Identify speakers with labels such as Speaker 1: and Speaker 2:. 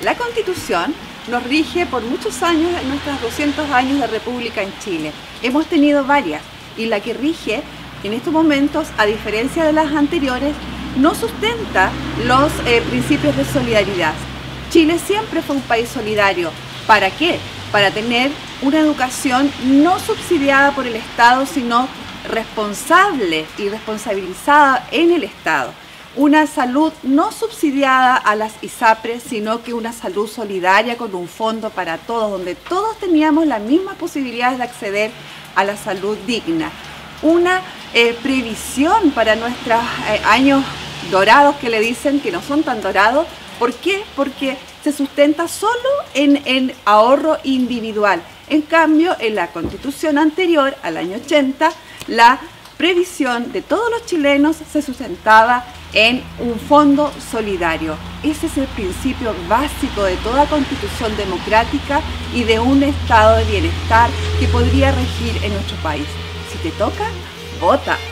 Speaker 1: La Constitución nos rige por muchos años en nuestros 200 años de República en Chile. Hemos tenido varias y la que rige en estos momentos, a diferencia de las anteriores, no sustenta los principios de solidaridad. Chile siempre fue un país solidario. ¿Para qué? Para tener una educación no subsidiada por el Estado, sino responsable y responsabilizada en el Estado. Una salud no subsidiada a las ISAPRES, sino que una salud solidaria con un fondo para todos, donde todos teníamos las mismas posibilidades de acceder a la salud digna. Una previsión para nuestros años dorados, que le dicen que no son tan dorados. ¿Por qué? Porque se sustenta solo en ahorro individual. En cambio, en la Constitución anterior, al año 80, la previsión de todos los chilenos se sustentaba en un fondo solidario. Ese es el principio básico de toda constitución democrática y de un estado de bienestar que podría regir en nuestro país. Si te toca, vota.